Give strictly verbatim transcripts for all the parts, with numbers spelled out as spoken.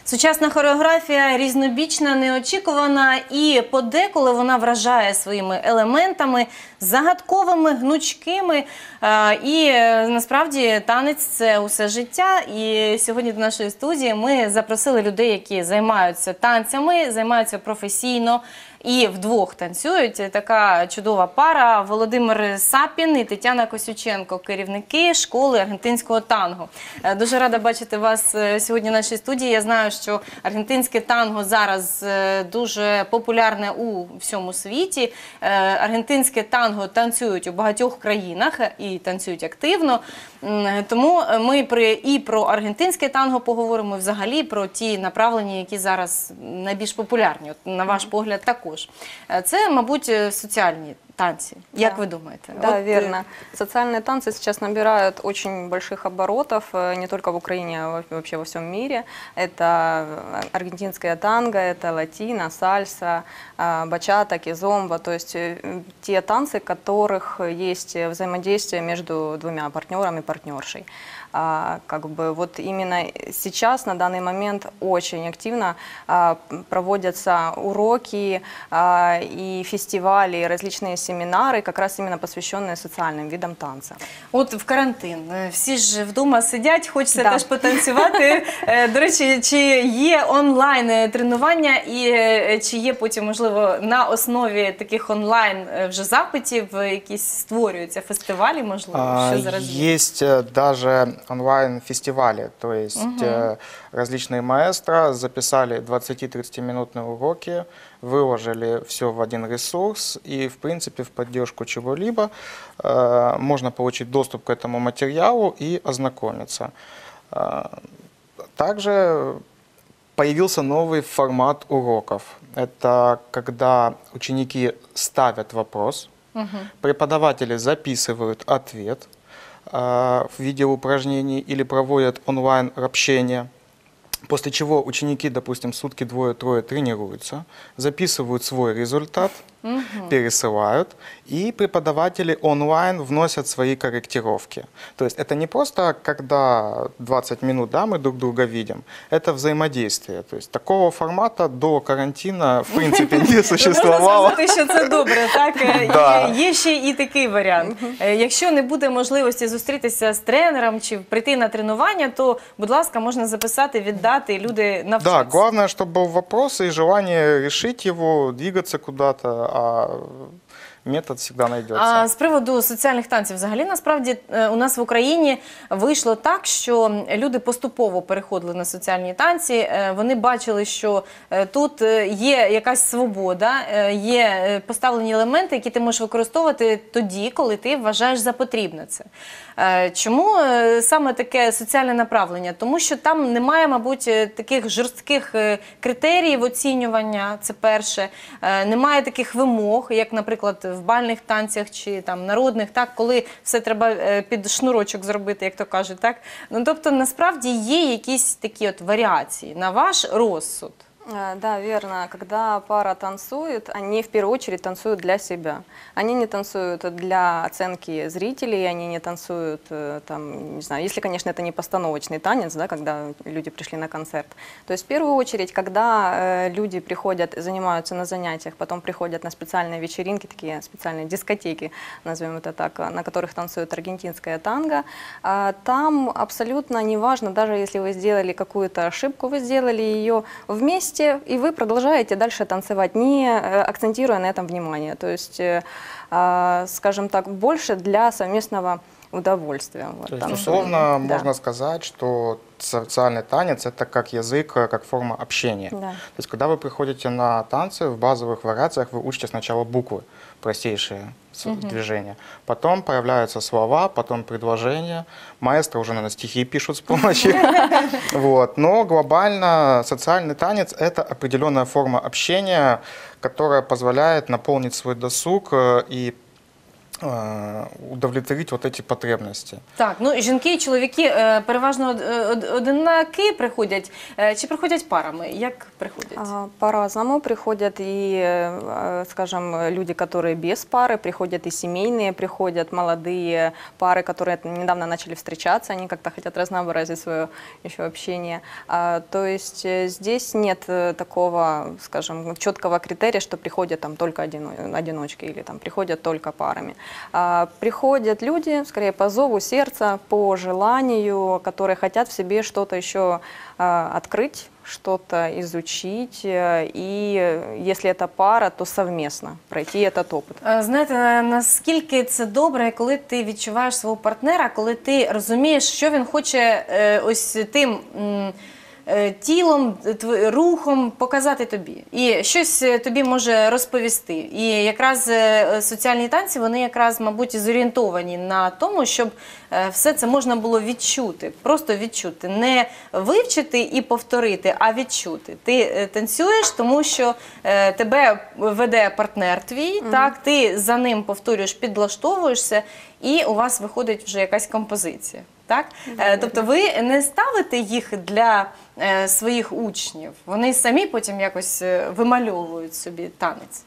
Сучасна хореографія різнобічна, неочікувана і подеколи вона вражає своїми елементами, загадковими, гнучкими. І насправді танець – це усе життя. І сьогодні до нашої студії ми запросили людей, які займаються танцями, займаються професійно і вдвох танцюють. Така чудова пара – Володимир Сапін і Тетяна Косюченко, керівники школи аргентинського танго. Дуже рада бачити вас сьогодні в нашій студії. Я знаю, що аргентинське танго зараз дуже популярне у всьому світі. Аргентинське танго танцюють у багатьох країнах і танцюють активно. Тому ми і про аргентинське танго поговоримо, і взагалі про ті направлення, які зараз найбільш популярні, на ваш погляд, також. Це, мабуть, соціальні танцы. Да. Как вы думаете? Да, вот, верно. Социальные танцы сейчас набирают очень больших оборотов, не только в Украине, а вообще во всем мире. Это аргентинская танго, это латино, сальса, бачата, кизомба. То есть те танцы, в которых есть взаимодействие между двумя партнерами и партнершей. А, как бы вот именно сейчас, на данный момент, очень активно а, проводятся уроки а, и фестивали, и различные семинары, как раз именно посвященные социальным видам танца. От в карантин всі ж вдома сидять, хочеться Да. теж потанцювати. До речі, чи є онлайн тренування і чи є потім, можливо, на основі таких онлайн вже запитів якісь створюються фестивалі, можливо, що зараз є? Есть даже онлайн-фестивали, то есть угу. различные маэстро записали двадцати-тридцатиминутные уроки, выложили все в один ресурс, и в принципе в поддержку чего-либо э, можно получить доступ к этому материалу и ознакомиться. Э, также появился новый формат уроков. Это когда ученики ставят вопрос, угу. преподаватели записывают ответ в виде упражнений или проводят онлайн-общение, после чего ученики, допустим, сутки двое-трое тренируются, записывают свой результат, угу. пересылают, и преподаватели онлайн вносят свои корректировки. То есть это не просто, когда двадцать минут, да, мы друг друга видим, это взаимодействие. То есть такого формата до карантина, в принципе, не существовало. Можна сказати, що це добре, так? Да. Є, є ще і такий варіант. Якщо не буде можливості зустрітися з тренером чи прийти на тренування, то, будь ласка, можна записати, віддати, і люди навчаться. Да, главное, чтобы был вопрос и желание решить его, двигаться куда-то, а метод всегда найдется. А з приводу соціальних танців, взагалі, насправді, у нас в Україні вийшло так, що люди поступово переходили на соціальні танці, вони бачили, що тут є якась свобода, є поставлені елементи, які ти можеш використовувати тоді, коли ти вважаєш за потрібне це. Чому саме таке соціальне направлення? Тому що там немає, мабуть, таких жорстких критеріїв оцінювання, це перше, немає таких вимог, як, наприклад, в бальних танцях чи там народних, так, коли все треба під шнурочок зробити, як то кажуть, так? Ну, тобто, насправді є якісь такі от варіації на ваш розсуд. Да, верно. Когда пара танцует, они в первую очередь танцуют для себя. Они не танцуют для оценки зрителей, они не танцуют, там, не знаю, если, конечно, это не постановочный танец, да, когда люди пришли на концерт. То есть в первую очередь, когда э, люди приходят, занимаются на занятиях, потом приходят на специальные вечеринки, такие специальные дискотеки, назовем это так, на которых танцует аргентинское танго, э, там абсолютно не важно, даже если вы сделали какую-то ошибку, вы сделали ее вместе, и вы продолжаете дальше танцевать, не акцентируя на этом внимание. То есть, скажем так, больше для совместного удовольствия. То есть, условно, да. можно сказать, что социальный танец – это как язык, как форма общения. Да. То есть, когда вы приходите на танцы, в базовых вариациях вы учите сначала буквы, простейшие угу. движения. Потом появляются слова, потом предложения. Маэстро уже, наверное, стихи пишут с помощью. Вот. Но глобально социальный танец – это определенная форма общения, которая позволяет наполнить свой досуг и э, удовлетворить вот эти потребности. Так, ну і жінки і чоловіки е, переважно од- од- одинаки приходять, е, чи приходять парами? Як приходять? А, По-разному приходят и, э, скажем, люди, которые без пары, приходят и семейные, приходят молодые пары, которые недавно начали встречаться, они как-то хотят разнообразить свое еще общение. А, То есть э, здесь нет э, такого, скажем, четкого критерия, что приходят там только одино- одиночки или там приходят только парами. А, Приходят люди, скорее по зову сердца, по желанию, которые хотят в себе что-то еще а, открыть, что-то изучить, э, и э, если это пара, то совместно пройти этот опыт. Е, Знаєте, на- наскільки це добре, коли ти відчуваєш свого партнера, коли ти розумієш, що він хоче е, ось тим м, е, тілом, тв- рухом показати тобі. І щось е, тобі може розповісти. І якраз е, соціальні танці, вони якраз, мабуть, і зорієнтовані на тому, щоб е, все це можна було відчути, просто відчути. Не вивчити і повторити, а відчути. Ти е, танцюєш, тому що е, тебе веде партнер твій, так, ти за ним повторюєш, підлаштовуєшся, і у вас виходить вже якась композиція. Так? Е, Тобто ви не ставите їх для е, своїх учнів, вони самі потім якось е, вимальовують собі танець.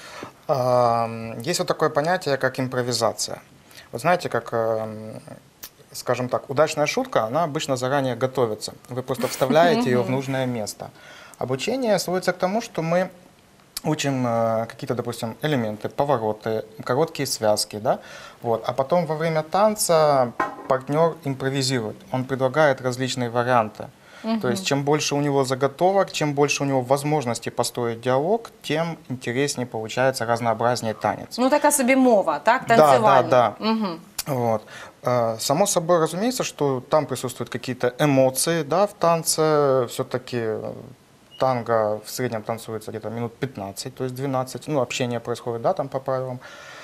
А, Есть вот такое понятие, как импровизация. Вот знаете, как, эм, скажем так, удачная шутка, она обычно заранее готовится. Вы просто вставляете ее в нужное место. Обучение сводится к тому, что мы учим э, какие-то, допустим, элементы, повороты, короткие связки, да, вот, а потом во время танца партнер импровизирует, он предлагает различные варианты. То есть чем больше у него заготовок, чем больше у него возможностей построить диалог, тем интереснее получается, разнообразнее танец. Ну, така собі мова, так, Да, танцювальна. да, да. Мгм. Вот. Э, Само собой разумеется, что там присутствуют какие-то эмоции, да, в танце. Все-таки танго в среднем танцуется где-то минут пятнадцать, то есть двенадцать. Ну, общение происходит, да, там по правилам.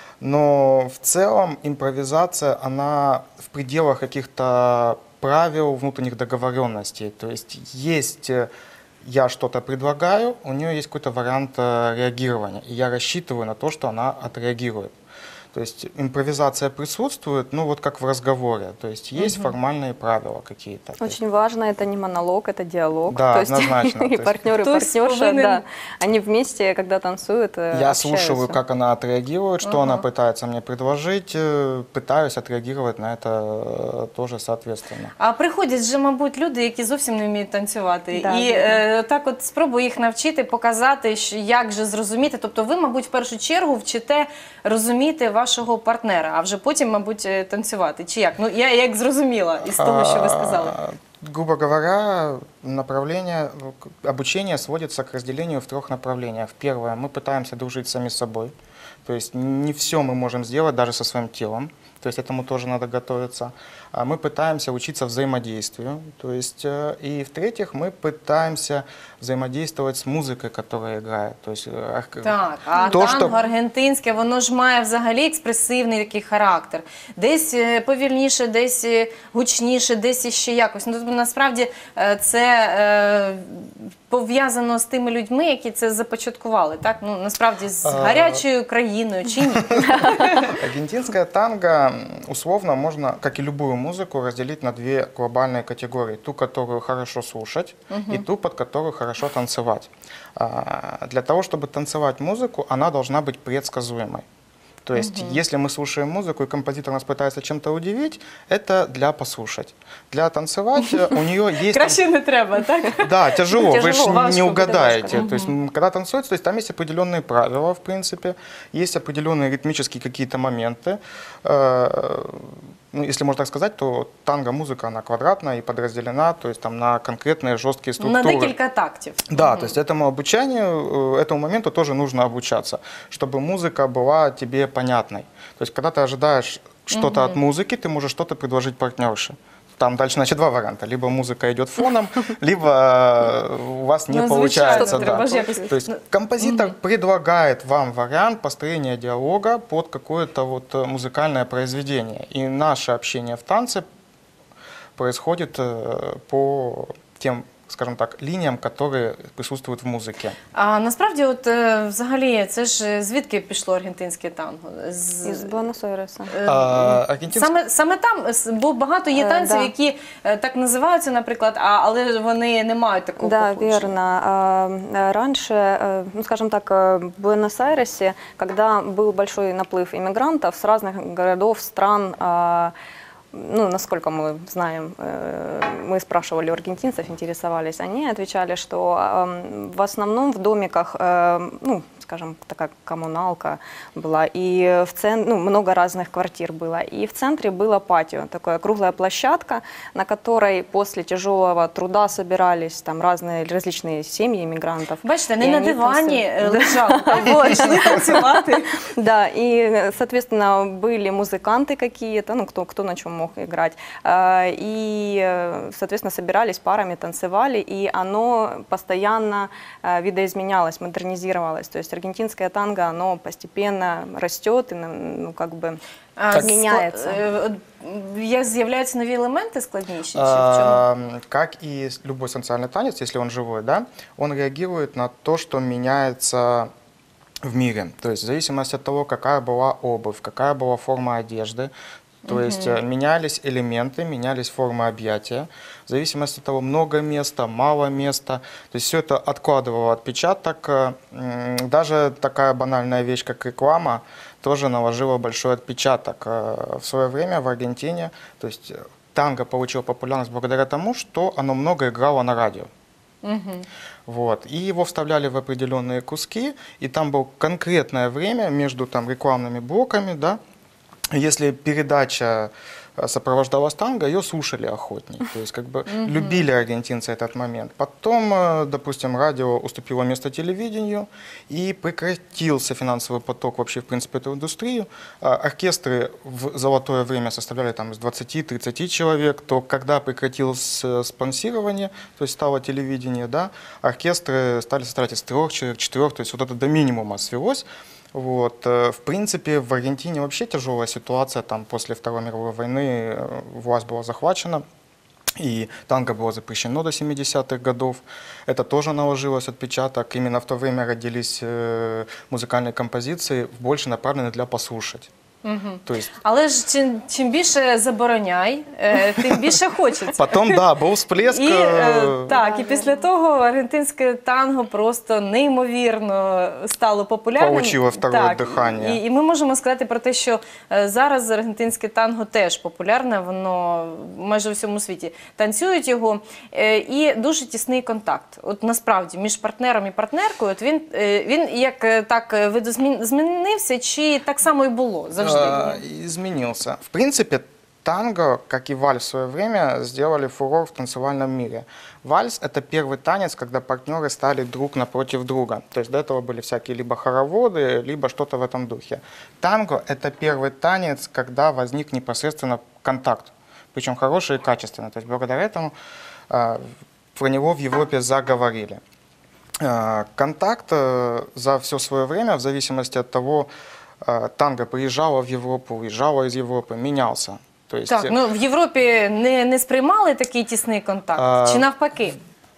Но в целом импровизация, она в пределах каких-то правил, внутренних договоренностей. То есть есть э, я что-то предлагаю, у нее есть какой-то вариант э, реагирования, и я рассчитываю на то, что она отреагирует. То есть импровизация присутствует, ну вот как в разговоре, то есть есть формальные правила какие-то. То есть- Очень важно, это не монолог, это диалог. Да, то есть однозначно, то и есть- партнер, и То есть партнерша, повинен- да, они вместе, когда танцуют, э, Я общаются. слушаю, как она отреагирует, что она пытается мне предложить, э, пытаюсь отреагировать на это э, тоже соответственно. А приходять же, мабуть, люди, які зовсім не вміють танцювати. Да, і да. е, так от спробую їх навчити, показати, що- як же зрозуміти. Тобто ви, мабуть, в першу чергу вчите розуміти вашого партнера, а вже потім, мабуть, е, танцювати. Чи як? Ну, я як зрозуміла із того, що ви сказали. А, Грубо говоря, направление, к- обучение сводится к разделению в трех направлениях. Первое, мы пытаемся дружить сами с собой. То есть не все мы можем сделать даже со своим телом. То есть этому тоже надо готовиться. А Мы пытаемся учиться взаимодействию. То есть, э, и в-третьих, мы пытаемся взаимодействовать с музыкой, которая играет. То есть, э, ар- Так, а то, танго что- аргентинське, воно ж має взагалі експресивний такий характер. Десь е, повільніше, десь е, гучніше, десь іще якось. Ну, тобто, насправді е, це е, пов'язано з тими людьми, які це започаткували. Так? Ну, насправді з А, гарячою країною чи ні? Аргентинское танго, м, условно, можно, как и любую музыку, разделить на две глобальные категории. Ту, которую хорошо слушать, и ту, под которую хорошо танцевать. А, Для того, чтобы танцевать музыку, она должна быть предсказуемой. То есть, если мы слушаем музыку, и композитор нас пытается чем-то удивить, это для послушать. Для танцевать э, у нее есть... там- Краще не треба, так? Да, тяжело, вы Тяжело, же важко не будет, угадаете. важко. То есть, м, когда танцуется, то есть там есть определенные правила, в принципе, есть определенные ритмические какие-то моменты. Э, Ну, если можно так сказать, то танго-музыка, она квадратная и подразделена, то есть там на конкретные жесткие структуры. На декілька тактів. Да, то есть этому обучению, э, этому моменту тоже нужно обучаться, чтобы музыка была тебе понятной. То есть, когда ты ожидаешь что-то от музыки, ты можешь что-то предложить партнерше. Там дальше, значит, два варианта. Либо музыка идет фоном, либо э, у вас не Ну, получается. звичайно, Да. треба ж якось- То есть композитор предлагает вам вариант построения диалога под какое-то вот э, музыкальное произведение. И наше общение в танце происходит э, по тем скажем так, линиям, которые присутствуют в музыке. А насправді, от е, взагалі, це ж е, звідки пішло аргентинське танго? З, Из Буэнос-Айреса. е, А, аргентинське- Саме, саме там, с- бо багато є Е, танців, да. які е, так називаються, наприклад, а, але вони не мають такого Да, походження. верно. А, э, Раньше, э, ну, скажем так, э, в Буэнос-Айресе, когда был большой наплыв иммигрантов с разных городов, стран, а, ну, насколько мы знаем, э, мы спрашивали у аргентинцев, интересовались, они отвечали, что эм, в основном в домиках, э, ну, скажем, такая коммуналка была, и в цен... ну, много разных квартир было, и в центре было патио, такая круглая площадка, на которой после тяжелого труда собирались там разные различные семьи иммигрантов. Бачите, не И на они дивані танцевали. е, лежали, або йшли танцювати. Да, и, соответственно, были музыканты какие-то, ну, кто, кто на чем мог играть. А, И, э, соответственно, собирались парами, танцевали, и оно постоянно э, видоизменялось, модернизировалось. То есть аргентинское танго, оно постепенно растет и, ну, как бы А, Так. меняется. ск- е, Як з'являються нові елементи складніші? Чи в чому? А, Как и с- любой социальный танец, если он живой, да, он реагирует на то, что меняется в мире. То есть в зависимости от того, какая была обувь, какая была форма одежды, то есть э, менялись элементы, менялись формы объятия. В зависимости от того, много места, мало места. То есть все это откладывало отпечаток. Э, м, Даже такая банальная вещь, как реклама, тоже наложила большой отпечаток. Э, В свое время в Аргентине, то есть э, танго получило популярность благодаря тому, что оно много играло на радио. Вот. И его вставляли в определенные куски, и там было конкретное время между там, рекламными блоками, да. Если передача э, сопровождалась танго, ее слушали охотнее. То есть как бы любили аргентинцы этот момент. Потом, э, допустим, радио уступило место телевидению, и прекратился финансовый поток вообще, в принципе, эту индустрию. А Оркестры в золотое время составляли там из двадцати-тридцати человек, то когда прекратилось э, спонсирование, то есть стало телевидение, да, оркестры стали составлять из трех человек, четырех, то есть вот это до минимума свелось. Вот. э, В принципе, в Аргентине вообще тяжелая ситуация. Там после Второй мировой войны э, власть была захвачена, и танго было запрещено до семидесятых годов. Это тоже наложилось отпечаток. Именно в то время родились э, музыкальные композиции, больше направленные для послушать. То есть Але ж чим, чим більше забороняй, е, тим більше хочеться. потом, да, был всплеск. І, е, э, так, і після того аргентинське танго просто неймовірно стало популярним. Получило второе Так, дихання. І, і ми можемо сказати про те, що е, зараз аргентинське танго теж популярне, воно майже у всьому світі танцюють його. Е, І дуже тісний контакт. От насправді між партнером і партнеркою, от він, е, він як е, так е, видозмінився, чи так само і було завжди? э, изменился. В принципе, танго, как и вальс в свое время, сделали фурор в танцевальном мире. Вальс – это первый танец, когда партнеры стали друг напротив друга. То есть до этого были всякие либо хороводы, либо что-то в этом духе. Танго – это первый танец, когда возник непосредственно контакт, причем хороший и качественный. То есть благодаря этому э, про него в Европе заговорили. Э, Контакт э, за все свое время, в зависимости от того, э, танго приезжало в Европу, уезжало из Европы, менялся. То есть, Так, ну в Європі не, не сприймали такий тісний контакт? А, Чи навпаки?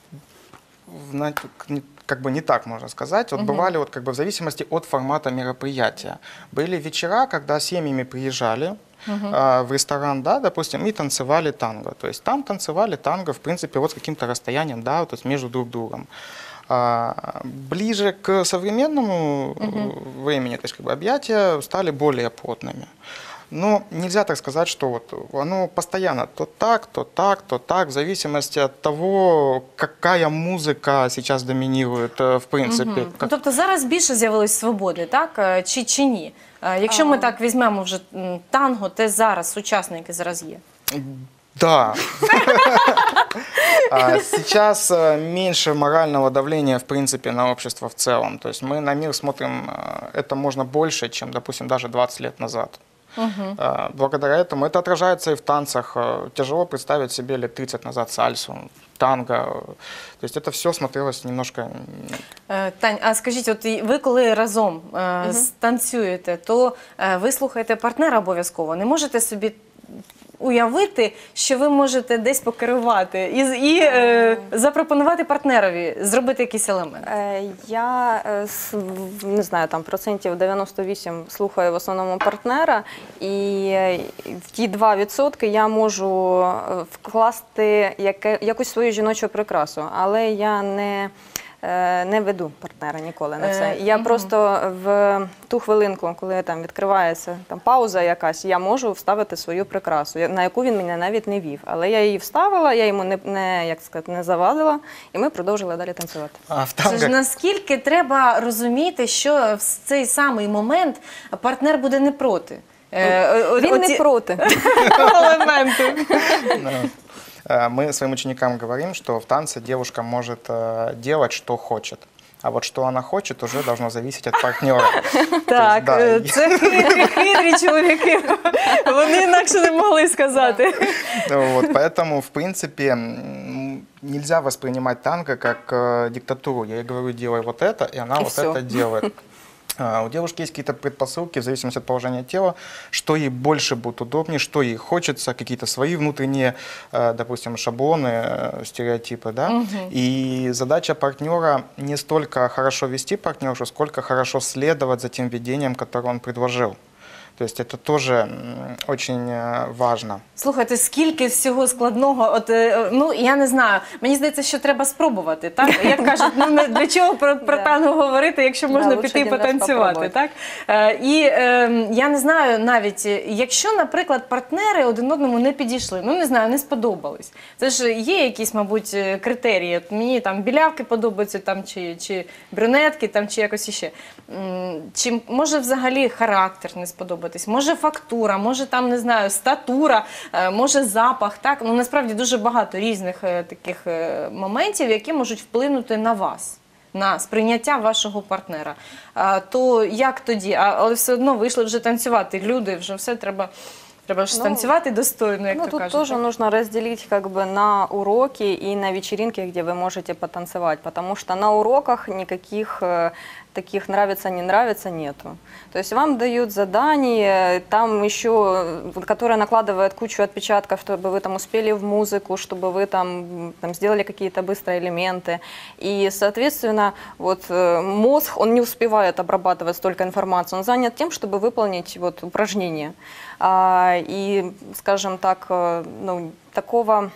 в на- не- как бы не так можно сказать. Вот бывали вот как бы в зависимости от формата мероприятия. Были вечера, когда семьями приезжали а, в ресторан, да, допустим, и танцевали танго. То есть там танцевали танго, в принципе, вот с каким-то расстоянием, да, то есть между друг другом. А, ближе к современному э, времени, то есть как бы объятия стали более плотными. Но нельзя так сказать, что вот оно постоянно то так, то так, то так, в зависимости от того, какая музыка сейчас доминирует, э, в принципе. Ну, Как- тобто зараз більше з'явилось свободи, так? Е, Чи, чи ні? Е, Якщо ми так візьмемо вже м, танго, те зараз, сучасне, яке зараз є. Да. А, Сейчас э, меньше морального давления, в принципе, на общество в целом. То есть мы на мир смотрим, э, это можно больше, чем, допустим, даже двадцать лет назад. А, Благодаря этому это отражается и в танцах. Э, Тяжело представить себе лет тридцать назад сальсу, танго. То есть это все смотрелось немножко... Е, Тань, а скажіть, от і ви коли разом е, танцюєте, то е, ви слухаєте партнера обов'язково. Не можете собі уявити, що ви можете десь покерувати і, і е, запропонувати партнерові зробити якийсь елемент? Е, Я е, с- в- не знаю, там процентів дев'яносто вісім слухаю в основному партнера, і е, в ті два відсотки я можу е, вкласти яке, якусь свою жіночу прикрасу, але я не, е, не веду партнера ніколи на це. Е, Я мгм. просто в ту хвилинку, коли там відкривається там пауза якась, я можу вставити свою прикрасу, я- на яку він мене навіть не вів. Але я її вставила, я йому не, не як сказати, не завадила, і ми продовжили далі танцювати. А в Це ж танго наскільки треба розуміти, що в цей самий момент партнер буде не проти. Е, о- Він оці не проти. елементи. Да. Э, Мы своим ученикам говорим, что в танце девушка может э, делать, что хочет. А вот что она хочет, уже должно зависеть от партнера. Так, да, е, і- це хитрі, хитрі чоловіки. Вони інакше не могли сказати. Вот, поэтому, в принципе, м, нельзя воспринимать танго как э, диктатуру. Я ей говорю, делай вот это, и она И вот всё. это делает. А, У девушки есть какие-то предпосылки в зависимости от положения тела, что ей больше будет удобнее, что ей хочется, какие-то свои внутренние, э, допустим, шаблоны, э, стереотипы, да. И задача партнера не столько хорошо вести партнершу, сколько хорошо следовать за тем ведением, которое он предложил. То есть это тоже м, очень э, важно. Слухайте, скільки всього складного, от, е, ну, я не знаю, мені здається, що треба спробувати, так? Як кажуть, ну, не- для чого про, про Да. танго говорити, якщо Да, можна лучше піти і один раз потанцювати, попробувати. так? Е, і е, я не знаю навіть, е, якщо, наприклад, партнери один одному не підійшли, ну, не знаю, не сподобались. Це ж є якісь, мабуть, е, критерії. От мені там білявки подобаються, там, чи, чи брюнетки, там, чи якось іще. М, Чи може взагалі характер не сподобатись? Може фактура, може там, не знаю, статура, е, може запах, так? Ну, насправді дуже багато різних е, таких е, моментів, які можуть вплинути на вас, на сприйняття вашого партнера. А, то як тоді? А, але все одно вийшли вже танцювати. Люди, вже все треба, треба ж Ну, танцювати достойно, як Ну, то тут кажуть. тоже так? нужно разделить как бы на уроки и на вечеринки, где вы можете потанцевать, потому что на уроках никаких э, таких нравится, не нравится нету. То есть вам дают задание, там еще, э, которое накладывает кучу отпечатков, чтобы вы там успели в музыку, чтобы вы там, м, там сделали какие-то быстрые элементы. И, соответственно, вот э, мозг, он не успевает обрабатывать столько информации, он занят тем, чтобы выполнить вот упражнение. А, и, скажем так, э, ну, такого,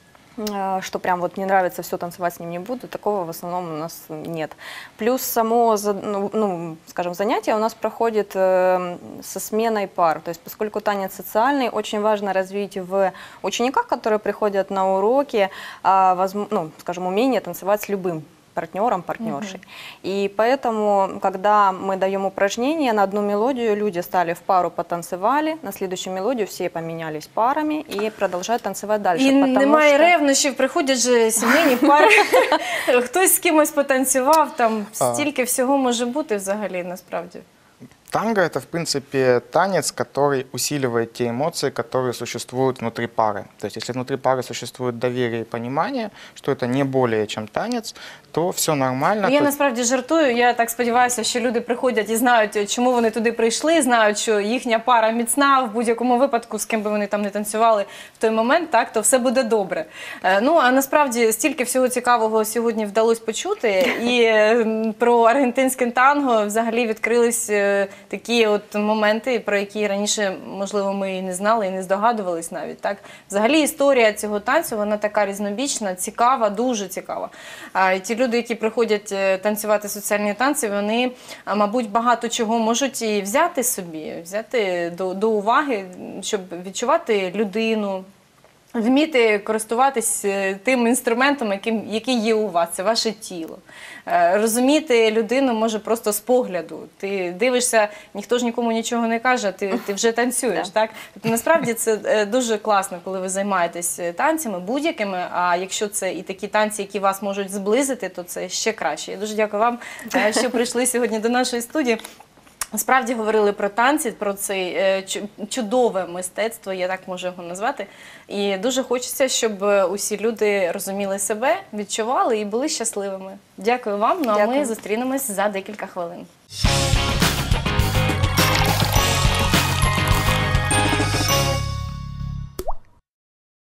э, что прям вот не нравится, все, танцевать с ним не буду, такого в основном у нас нет. Плюс само, за- ну, ну, скажем, занятие у нас проходит э, со сменой пар. То есть, поскольку танец социальный, очень важно развить в учениках, которые приходят на уроки, а, возм- ну, скажем, умение танцевать с любым партнером, партнершей. И поэтому, когда мы даем упражнения на одну мелодию, люди стали в пару, потанцевали, на следующую мелодию все поменялись парами и продолжают танцевать дальше. І потому немає что- ревнощів, приходять же сімейні пари, хтось з кимось потанцював, там А. стільки всього може бути взагалі, насправді. Танго – это, в принципе, танец, который усиливает те эмоции, которые существуют внутри пары. То есть, если внутри пары существует доверие и понимание, что это не более чем танец, то все нормально. Ну, я то- насправді жартую. Я так сподіваюся, що люди приходять і знають, чому вони туди прийшли, знають, що їхня пара міцна в будь-якому випадку, з ким би вони там не танцювали в той момент, так, то все буде добре. Е, Ну, а насправді стільки всього цікавого сьогодні вдалося почути. І е, про аргентинське танго взагалі відкрились е, такі от моменти, про які раніше, можливо, ми і не знали, і не здогадувались навіть. Так? Взагалі історія цього танцю, вона така різнобічна, цікава, дуже цікава. А і ті люди, які приходять е, танцювати соціальні танці, вони, а, мабуть, багато чого можуть і взяти собі, взяти до, до уваги, щоб відчувати людину, вміти користуватись е, тим інструментом, яким, який є у вас, це ваше тіло. Е, Розуміти людину може просто з погляду. Ти дивишся, ніхто ж нікому нічого не каже, ти, ти вже танцюєш. Так? Тобто, насправді це е, дуже класно, коли ви займаєтесь е, танцями будь-якими, а якщо це і такі танці, які вас можуть зблизити, то це ще краще. Я дуже дякую вам, е, що прийшли сьогодні до нашої студії. Справді говорили про танці, про це е, чу- чудове мистецтво, я так можу його назвати. І дуже хочеться, щоб е, усі люди розуміли себе, відчували і були щасливими. Дякую вам. Ну а ми Дякую. зустрінемось за декілька хвилин.